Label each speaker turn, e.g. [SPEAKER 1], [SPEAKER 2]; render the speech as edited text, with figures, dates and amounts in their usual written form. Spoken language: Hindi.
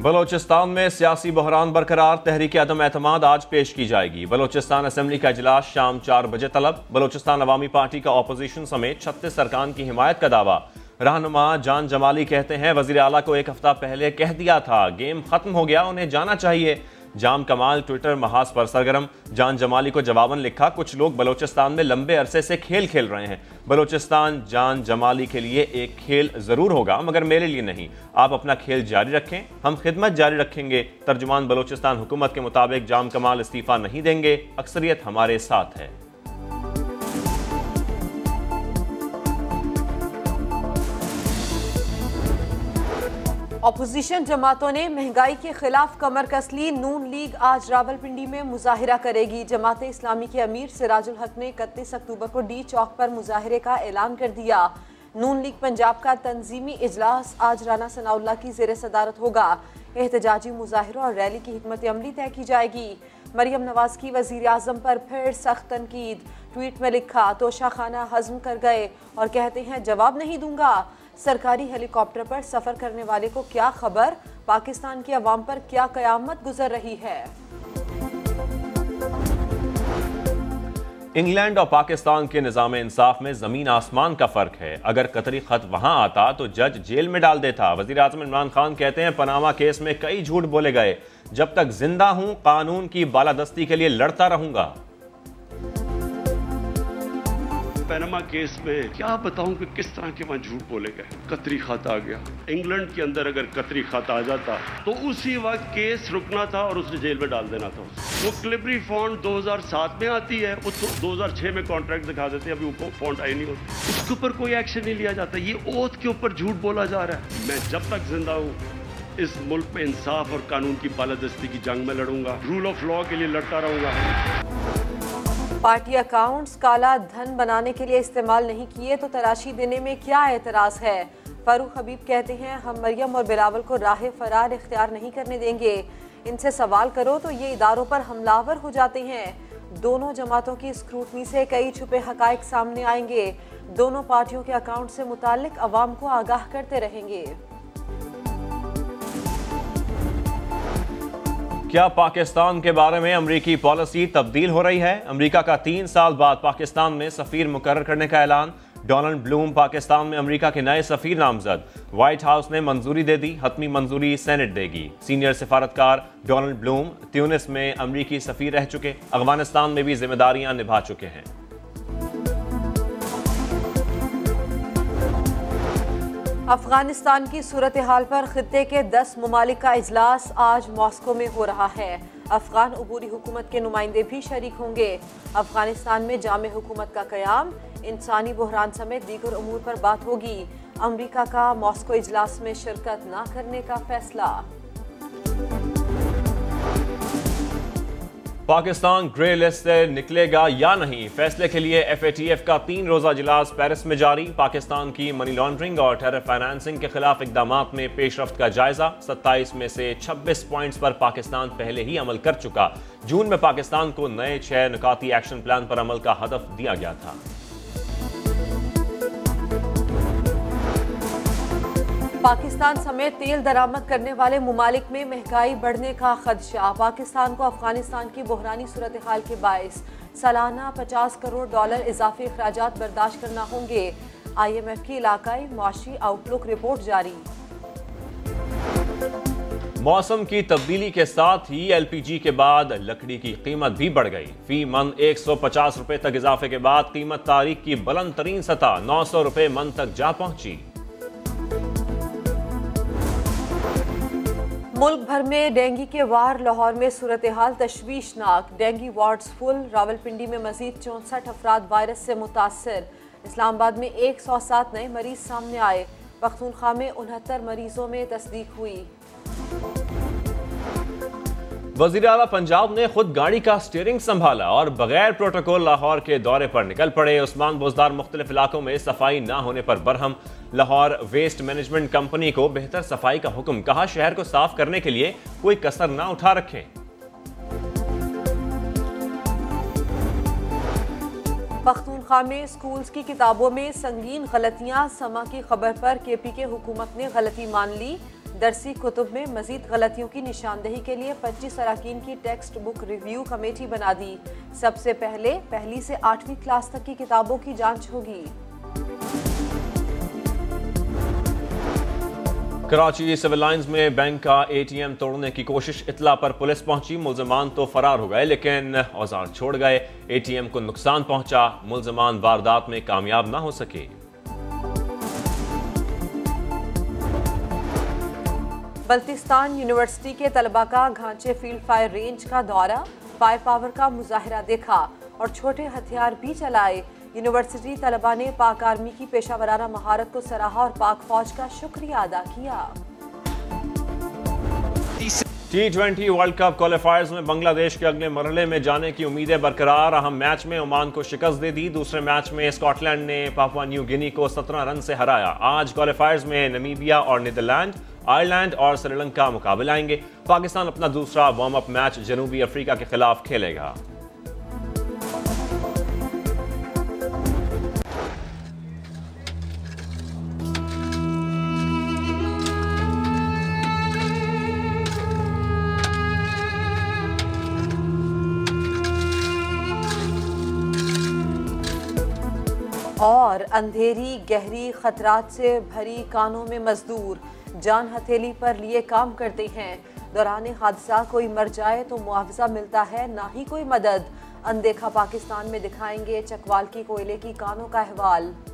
[SPEAKER 1] बलोचिस्तान में सियासी बहरान बरकरार, तहरीक अदम एतमाद आज पेश की जाएगी। बलोचिस्तान असेंबली का इजलास शाम 4 बजे तलब। बलोचिस्तान अवामी पार्टी का ऑपोजिशन समेत 36 अरकान की हिमायत का दावा। रहनुमा जान जमाली कहते हैं वजीर आला को एक हफ्ता पहले कह दिया था, गेम खत्म हो गया, उन्हें जाना चाहिए। जाम कमाल ट्विटर महाज पर सरगर्म। जान जमाली को जवाबन लिखा, कुछ लोग बलोचिस्तान में लंबे अरसे से खेल खेल रहे हैं। बलोचिस्तान जान जमाली के लिए एक खेल जरूर होगा मगर मेरे लिए नहीं। आप अपना खेल जारी रखें, हम खिदमत जारी रखेंगे। तर्जुमान बलोचिस्तान हुकूमत के मुताबिक जाम कमाल इस्तीफा नहीं देंगे, अक्सरियत हमारे साथ है।
[SPEAKER 2] अपोजिशन जमातों ने महंगाई के खिलाफ कमर कस ली। नून लीग आज रावलपिंडी में मुजाहिरा करेगी। जमात इस्लामी के अमीर सिराजुल हक ने 31 अक्टूबर को डी चौक पर मुजाहिरे का ऐलान कर दिया। नून लीग पंजाब का तंजीमी इजलास आज राना सनाउल्लाह की जेर सदारत होगा। एहतजाजी मुजाहिरों और रैली की हिकमत अमली तय की जाएगी। मरियम नवाज की वजीर आजम पर फिर सख्त तनकीद। ट्वीट में लिखा, तोशा खाना हजम कर गए और कहते हैं जवाब नहीं दूंगा। सरकारी हेलीकॉप्टर पर सफर करने वाले को क्या खबर, पाकिस्तान की अवाम पर क्या कयामत गुजर रही है।
[SPEAKER 1] इंग्लैंड और पाकिस्तान के निज़ाम इंसाफ में जमीन आसमान का फर्क है। अगर कतरी खत वहां आता तो जज जेल में डाल देता। वजीर आज़म इमरान खान कहते हैं पनामा केस में कई झूठ बोले गए, जब तक जिंदा हूं कानून की बालादस्ती के लिए लड़ता रहूंगा।
[SPEAKER 3] पनामा केस में क्या बताऊं कि किस तरह के वहां झूठ बोले गए। कतरी खत आ गया, इंग्लैंड के अंदर अगर कतरी खत आ जाता तो उसी वक्त केस रुकना था और उसे जेल में डाल देना था। वो क्लिबरी फॉन्ट 2007 में आती है, वो 2006 में कॉन्ट्रैक्ट दिखा देते हैं, अभी वो फॉन्ट आई नहीं होती, उसके ऊपर कोई एक्शन नहीं लिया जाता। ये ओथ के ऊपर झूठ बोला जा रहा है। मैं जब तक जिंदा हूं इस मुल्क में इंसाफ और कानून की बालादस्ती की जंग में लड़ूंगा, रूल ऑफ लॉ के लिए लड़ता रहूंगा।
[SPEAKER 2] पार्टी अकाउंट्स काला धन बनाने के लिए इस्तेमाल नहीं किए तो तलाशी देने में क्या एतराज है। फारूक हबीब कहते हैं हम मरियम और बिलावल को राह फरार इख्तियार नहीं करने देंगे। इनसे सवाल करो तो ये इदारों पर हमलावर हो जाते हैं। दोनों जमातों की स्क्रूटनी से कई छुपे हकायक सामने आएंगे। दोनों पार्टियों के अकाउंट से मुताल्लिक अवाम को आगाह करते रहेंगे।
[SPEAKER 1] क्या पाकिस्तान के बारे में अमरीकी पॉलिसी तब्दील हो रही है? अमरीका का 3 साल बाद पाकिस्तान में सफीर मुकर्रर करने का ऐलान। डोनाल्ड ब्लूम पाकिस्तान में अमरीका के नए सफीर नामजद। व्हाइट हाउस ने मंजूरी दे दी, हतमी मंजूरी सेनेट देगी। सीनियर सिफारतकार डोनाल्ड ब्लूम ट्यूनिस में अमरीकी सफीर रह चुके, अफगानिस्तान में भी जिम्मेदारियां निभा चुके हैं।
[SPEAKER 2] अफगानिस्तान की सूरत हाल पर खित्ते के 10 ममालिक का इजलास आज मॉस्को में हो रहा है। अफगान अबूरी हुकूमत के नुमाइंदे भी शरीक होंगे। अफगानिस्तान में जामे हुकूमत का क़याम, इंसानी बहरान समेत दीगर अमूर पर बात होगी। अमरीका का मॉस्को इजलास में शिरकत न करने का फैसला।
[SPEAKER 1] पाकिस्तान ग्रे लिस्ट से निकलेगा या नहीं, फैसले के लिए FATF का 3 रोजा इजलास पेरिस में जारी। पाकिस्तान की मनी लॉन्ड्रिंग और टेरर फाइनेंसिंग के खिलाफ इकदामात में पेशरफ्त का जायजा। 27 में से 26 पॉइंट्स पर पाकिस्तान पहले ही अमल कर चुका। जून में पाकिस्तान को नए 6 नुकाती एक्शन प्लान पर अमल का हदफ दिया गया था।
[SPEAKER 2] पाकिस्तान समेत तेल दरामद करने वाले मुमालिक में महंगाई बढ़ने का खदशा। पाकिस्तान को अफगानिस्तान की बहरानी सूरत हाल के बायस सालाना $50 करोड़ इजाफी अखराजात बर्दाश्त करना होंगे। IMF की इलाकाई मुआशी आउटलुक रिपोर्ट जारी।
[SPEAKER 1] मौसम की तब्दीली के साथ ही LPG के बाद लकड़ी की कीमत भी बढ़ गई। फी मन 150 रुपए तक इजाफे के बाद कीमत तारीख की बुलंद तरीन सतह 900 रुपए मन तक जा पहुंची।
[SPEAKER 2] मुल्क भर में डेंगू के वार, लाहौर में सूरत हाल तशवीशनाक। Dengue wards full. रावलपिंडी में मजीद 64 अफराद वायरस से मुतासर। इस्लामाबाद में 107 नए मरीज सामने आए। पख्तूनख्वा में 69 मरीजों में तस्दीक हुई।
[SPEAKER 1] वज़ीर आला पंजाब ने खुद गाड़ी का स्टीयरिंग संभाला और बगैर प्रोटोकॉल लाहौर के दौरे पर निकल पड़े। उस्मान बोजदार मुख्तलिफ इलाकों में सफाई ना होने पर Barham. Lahore waste management company को बेहतर सफाई का हुक्म, कहा शहर को साफ करने के लिए कोई कसर ना उठा रखें।
[SPEAKER 2] पख्तूनख्वा में स्कूल्स की किताबों में संगीन गलतियां। समा की खबर पर KPK हुकूमत ने गलती मान ली। दरसी कुतुब में मजीद गलतियों की निशानदेही के लिए 25 अरकान की टेक्स्ट बुक रिव्यू कमेटी बना दी। सबसे पहले पहली से 8वीं क्लास तक की किताबों की जांच होगी।
[SPEAKER 1] कराची सिविल लाइंस में बैंक का ATM तोड़ने की कोशिश, इतला पर पुलिस पहुंची। मुल्जमान तो फरार हो गए लेकिन औजार छोड़ गए। ATM को नुकसान पहुंचा, मुल्जमान वारदात में कामयाब न हो सके।
[SPEAKER 2] बल्तिस्तान यूनिवर्सिटी के तलबा का घांचे फील्ड फायर रेंज का दौरा, फायर पावर का मुजाहिरा देखा और छोटे हथियार भी चलाए। यूनिवर्सिटी तलबा ने पाक आर्मी की पेशावराना महारत को सराहा और पाक फौज का शुक्रिया अदा किया।
[SPEAKER 1] T20 वर्ल्ड कप क्वालिफायर्स में बांग्लादेश के अगले मरहले में जाने की उम्मीदें बरकरार। अहम मैच में ओमान को शिकस्त दे दी। दूसरे मैच में स्कॉटलैंड ने पापुआ न्यू गिनी को 17 रन से हराया। आज क्वालिफायर्स में नमीबिया और नीदरलैंड, आयरलैंड और श्रीलंका मुकाबला आएंगे। पाकिस्तान अपना दूसरा वार्म अप मैच जनूबी अफ्रीका के खिलाफ खेलेगा।
[SPEAKER 2] और अंधेरी गहरी खतरात से भरी कानों में मजदूर जान हथेली पर लिए काम करते हैं। दौरान हादसा कोई मर जाए तो मुआवजा मिलता है, ना ही कोई मदद। अनदेखा पाकिस्तान में दिखाएंगे चकवाल की कोयले की कानों का अहवाल।